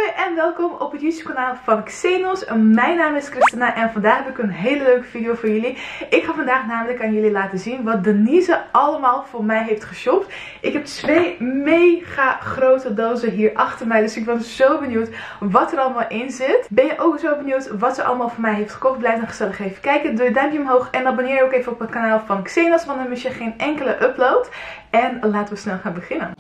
en welkom op het YouTube kanaal van Xenos. Mijn naam is Christina en vandaag heb ik een hele leuke video voor jullie. Ik ga vandaag namelijk aan jullie laten zien wat Denise allemaal voor mij heeft geshopt. Ik heb 2 mega grote dozen hier achter mij, dus ik ben zo benieuwd wat er allemaal in zit. Ben je ook zo benieuwd wat ze allemaal voor mij heeft gekocht? Blijf dan gezellig even kijken. Doe je duimpje omhoog en abonneer je ook even op het kanaal van Xenos, want dan mis je geen enkele upload. En laten we snel gaan beginnen.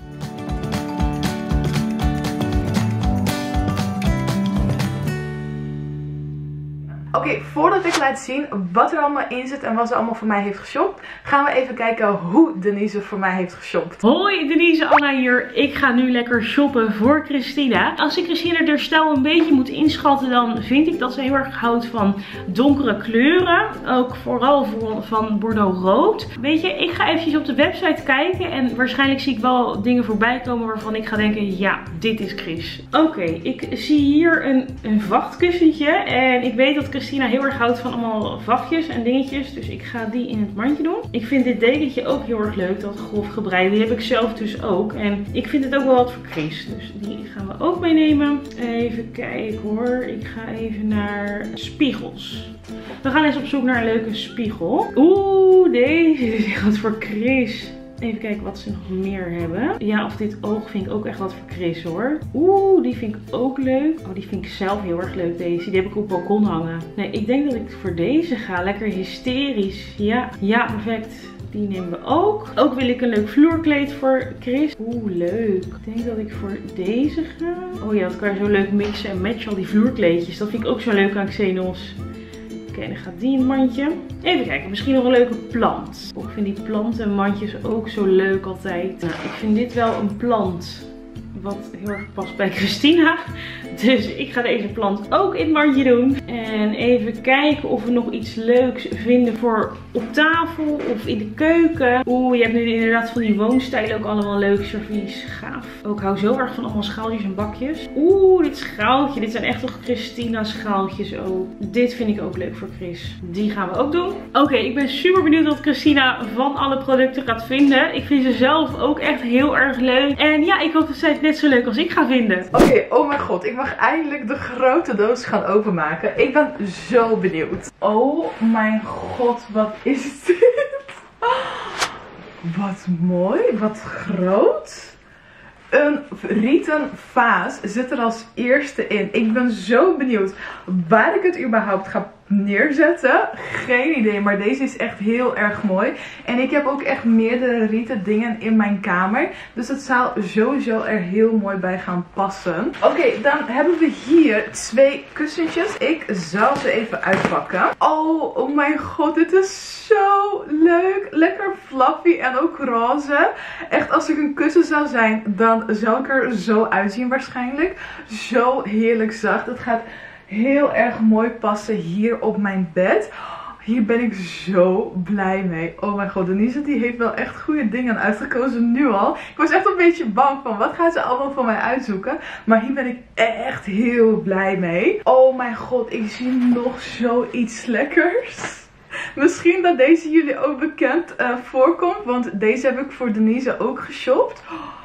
Oké, voordat ik laat zien wat er allemaal in zit en wat ze allemaal voor mij heeft geshopt, gaan we even kijken hoe Denise voor mij heeft geshopt. Hoi, Denise, Anna hier. Ik ga nu lekker shoppen voor Christina. Als ik Christina haar stijl een beetje moet inschatten, dan vind ik dat ze heel erg houdt van donkere kleuren. Ook vooral van Bordeaux rood. Weet je, ik ga eventjes op de website kijken en waarschijnlijk zie ik wel dingen voorbij komen waarvan ik ga denken, ja, dit is Chris. Oké, ik zie hier een vachtkussentje en ik weet dat Christina heel erg houdt van allemaal vachtjes en dingetjes. Dus ik ga die in het mandje doen. Ik vind dit dekentje ook heel erg leuk. Dat grof gebreide. Die heb ik zelf dus ook. En ik vind het ook wel wat voor Chris. Dus die gaan we ook meenemen. Even kijken hoor. Ik ga even naar spiegels. We gaan eens op zoek naar een leuke spiegel. Oeh, deze is echt wat voor Chris. Even kijken wat ze nog meer hebben. Ja, of dit oog vind ik ook echt wat voor Chris hoor. Oeh, die vind ik ook leuk. Oh, die vind ik zelf heel erg leuk deze. Die heb ik op het balkon hangen. Nee, ik denk dat ik voor deze ga. Lekker hysterisch. Ja, perfect. Die nemen we ook. Ook wil ik een leuk vloerkleed voor Chris. Oeh, leuk. Ik denk dat ik voor deze ga. Oh ja, dat kan je zo leuk mixen en matchen al die vloerkleedjes. Dat vind ik ook zo leuk aan Xenos. Oké, dan gaat die in het mandje. Even kijken, misschien nog een leuke plant. Ik vind die plantenmandjes ook zo leuk altijd. Nou, ik vind dit wel een plant wat heel erg past bij Christina. Dus ik ga deze plant ook in het mandje doen. En even kijken of we nog iets leuks vinden voor op tafel of in de keuken. Oeh, je hebt nu inderdaad van die woonstijlen ook allemaal leuk servies. Gaaf. Ook ik hou zo erg van allemaal schaaltjes en bakjes. Oeh, dit schaaltje. Dit zijn echt toch Christina schaaltjes ook. Dit vind ik ook leuk voor Chris. Die gaan we ook doen. Oké, ik ben super benieuwd wat Christina van alle producten gaat vinden. Ik vind ze zelf ook echt heel erg leuk. En ja, ik hoop dat zij het net zo leuk als ik ga vinden. Oké, oh mijn god. Ik mag eindelijk de grote doos gaan openmaken. Ik ben zo benieuwd. Oh mijn god, wat is dit? Wat mooi, wat groot. Een rieten vaas zit er als eerste in. Ik ben zo benieuwd waar ik het überhaupt ga neerzetten. Geen idee, maar deze is echt heel erg mooi. En ik heb ook echt meerdere rieten dingen in mijn kamer. Dus het zal sowieso er heel mooi bij gaan passen. Oké, dan hebben we hier 2 kussentjes. Ik zal ze even uitpakken. Oh mijn god, dit is zo leuk. Lekker fluffy en ook roze. Echt, als ik een kussen zou zijn, dan zou ik er zo uitzien waarschijnlijk. Zo heerlijk zacht. Het gaat heel erg mooi passen hier op mijn bed. Hier ben ik zo blij mee. Oh mijn god, Denise die heeft wel echt goede dingen uitgekozen nu al. Ik was echt een beetje bang van wat gaat ze allemaal voor mij uitzoeken. Maar hier ben ik echt heel blij mee. Oh mijn god, ik zie nog zoiets lekkers. Misschien dat deze jullie ook bekend voorkomt. Want deze heb ik voor Denise ook geshopt.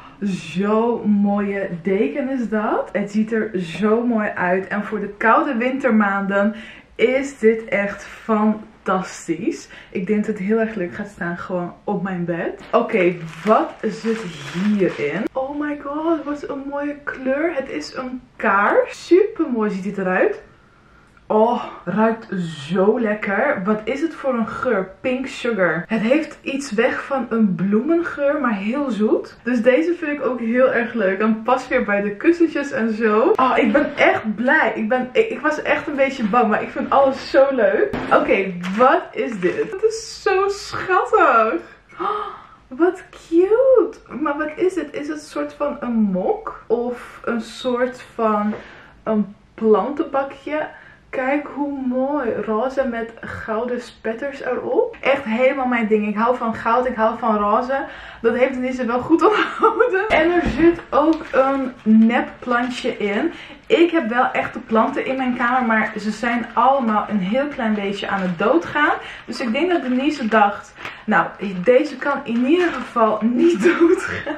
Zo'n mooie deken is dat. Het ziet er zo mooi uit. En voor de koude wintermaanden is dit echt fantastisch. Ik denk dat het heel erg leuk gaat staan gewoon op mijn bed. Oké, wat zit hierin? Oh my god, wat een mooie kleur. Het is een kaars. Super mooi ziet dit eruit. Oh, ruikt zo lekker. Wat is het voor een geur? Pink sugar. Het heeft iets weg van een bloemengeur, maar heel zoet. Dus deze vind ik ook heel erg leuk. Dan past weer bij de kussentjes en zo. Oh, ik ben echt blij. Ik was echt een beetje bang, maar ik vind alles zo leuk. Oké, wat is dit? Het is zo schattig. Oh, wat cute. Maar wat is dit? Is het een soort van een mok? Of een soort van een plantenbakje? Kijk hoe mooi. Roze met gouden spetters erop. Echt helemaal mijn ding. Ik hou van goud. Ik hou van roze. Dat heeft Denise wel goed onthouden. En er zit ook een nep plantje in. Ik heb wel echte planten in mijn kamer. Maar ze zijn allemaal een heel klein beetje aan het doodgaan. Dus ik denk dat Denise dacht, nou, deze kan in ieder geval niet doodgaan.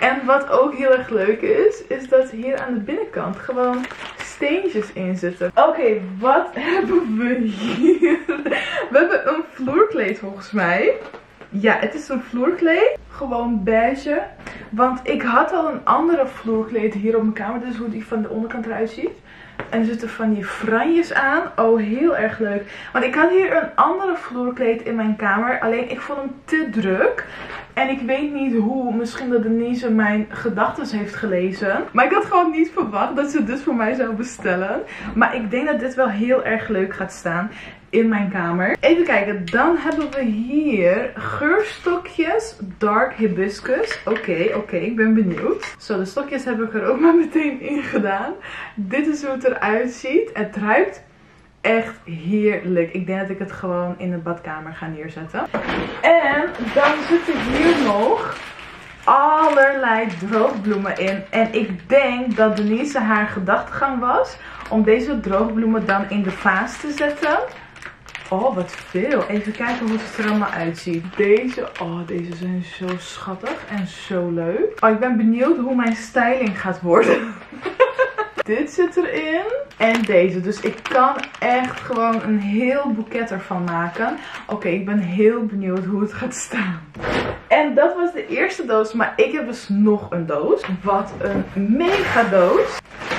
En wat ook heel erg leuk is dat hier aan de binnenkant gewoon steentjes in zitten. Oké, wat hebben we hier? We hebben een vloerkleed volgens mij. Ja, het is een vloerkleed. Gewoon beige. Want ik had al een andere vloerkleed hier op mijn kamer. Dit is hoe die van de onderkant eruit ziet. En er zitten van die franjes aan. Oh, heel erg leuk. Want ik had hier een andere vloerkleed in mijn kamer. Alleen ik vond hem te druk. En ik weet niet hoe. Misschien dat Denise mijn gedachten heeft gelezen. Maar ik had gewoon niet verwacht dat ze dit voor mij zou bestellen. Maar ik denk dat dit wel heel erg leuk gaat staan in mijn kamer. Even kijken. Dan hebben we hier geurstokjes. Dark hibiscus. Oké, ik ben benieuwd. Zo, de stokjes heb ik er ook maar meteen in gedaan. Dit is hoe het eruit ziet. Het ruikt echt heerlijk. Ik denk dat ik het gewoon in de badkamer ga neerzetten. En dan zitten hier nog allerlei droogbloemen in. En ik denk dat Denise haar gedachtegang was om deze droogbloemen dan in de vaas te zetten. Oh, wat veel. Even kijken hoe het er allemaal uitziet. Deze zijn zo schattig en zo leuk. Oh, ik ben benieuwd hoe mijn styling gaat worden. Dit zit erin. En deze. Dus ik kan echt gewoon een heel boeket ervan maken. Oké, ik ben heel benieuwd hoe het gaat staan. En dat was de eerste doos. Maar ik heb dus nog een doos. Wat een mega doos.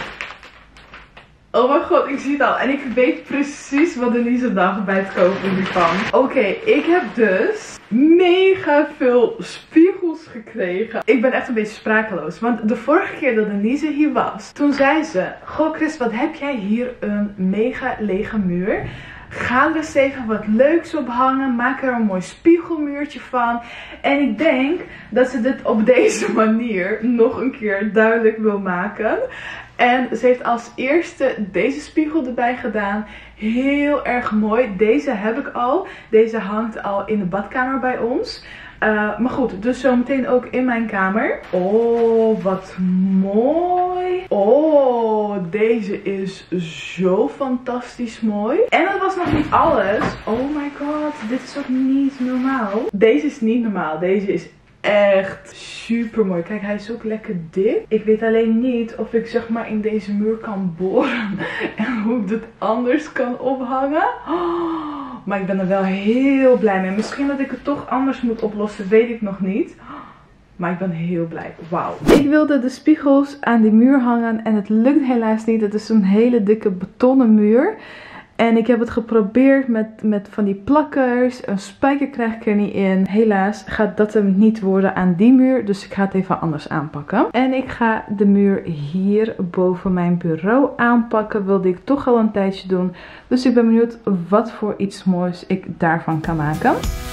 Oh mijn god, ik zie het al. En ik weet precies wat Denise dacht bij het kopen hiervan. Oké, ik heb dus mega veel spiegels gekregen. Ik ben echt een beetje sprakeloos. Want de vorige keer dat Denise hier was, toen zei ze: goh Chris, wat heb jij hier een mega lege muur. Ga er eens even wat leuks op hangen. Maak er een mooi spiegelmuurtje van. En ik denk dat ze dit op deze manier nog een keer duidelijk wil maken. En ze heeft als eerste deze spiegel erbij gedaan. Heel erg mooi. Deze heb ik al. Deze hangt al in de badkamer bij ons. Maar goed, dus zometeen ook in mijn kamer. Oh, wat mooi. Oh, deze is zo fantastisch mooi. En dat was nog niet alles. Oh my god, dit is ook niet normaal. Deze is niet normaal. Deze is echt super mooi. Kijk, hij is ook lekker dik. Ik weet alleen niet of ik zeg maar in deze muur kan boren. En hoe ik dit anders kan ophangen. Oh, maar ik ben er wel heel blij mee. Misschien dat ik het toch anders moet oplossen. Weet ik nog niet. Maar ik ben heel blij. Wauw. Ik wilde de spiegels aan die muur hangen. En het lukt helaas niet. Het is een hele dikke betonnen muur. En ik heb het geprobeerd met van die plakkers. Een spijker krijg ik er niet in. Helaas gaat dat hem niet worden aan die muur. Dus ik ga het even anders aanpakken. En ik ga de muur hier boven mijn bureau aanpakken. Wilde ik toch al een tijdje doen. Dus ik ben benieuwd wat voor iets moois ik daarvan kan maken.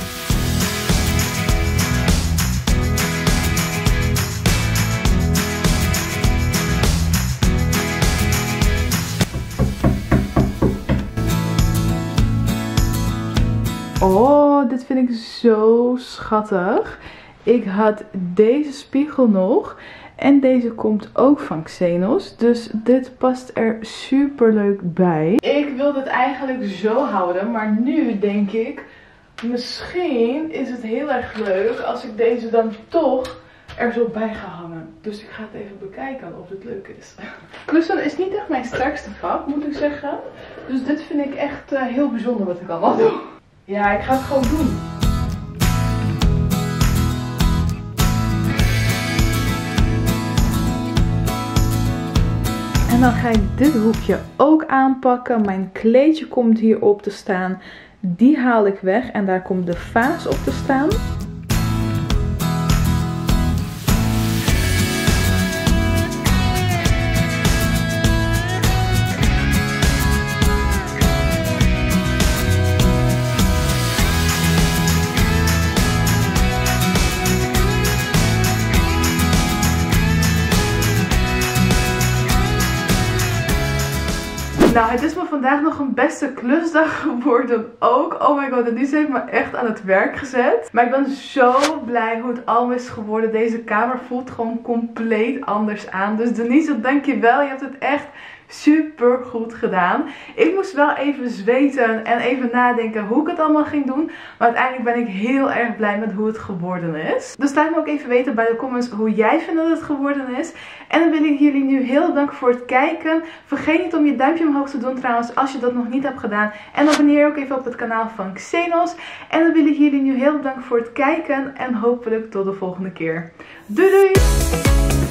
Oh, dit vind ik zo schattig. Ik had deze spiegel nog. En deze komt ook van Xenos. Dus dit past er super leuk bij. Ik wilde het eigenlijk zo houden. Maar nu denk ik, misschien is het heel erg leuk als ik deze dan toch er zo bij ga hangen. Dus ik ga het even bekijken of het leuk is. Klussen is niet echt mijn sterkste vak, moet ik zeggen. Dus dit vind ik echt heel bijzonder wat ik allemaal doe. Ja, ik ga het gewoon doen. En dan ga ik dit hoekje ook aanpakken. Mijn kleedje komt hierop te staan. Die haal ik weg en daar komt de vaas op te staan. Nou, het is me vandaag nog een beste klusdag geworden ook. Oh my god, en die heeft me echt aan het werk gezet. Maar ik ben zo blij hoe het allemaal is geworden. Deze kamer voelt gewoon compleet anders aan. Dus Denise, dankjewel. Je hebt het echt super goed gedaan. Ik moest wel even zweten en even nadenken hoe ik het allemaal ging doen. Maar uiteindelijk ben ik heel erg blij met hoe het geworden is. Dus laat me ook even weten bij de comments hoe jij vindt dat het geworden is. En dan wil ik jullie nu heel bedanken voor het kijken. Vergeet niet om je duimpje omhoog te doen trouwens als je dat nog niet hebt gedaan. En abonneer ook even op het kanaal van Xenos. En dan wil ik jullie nu heel bedanken voor het kijken. En hopelijk tot de volgende keer. Doei doei!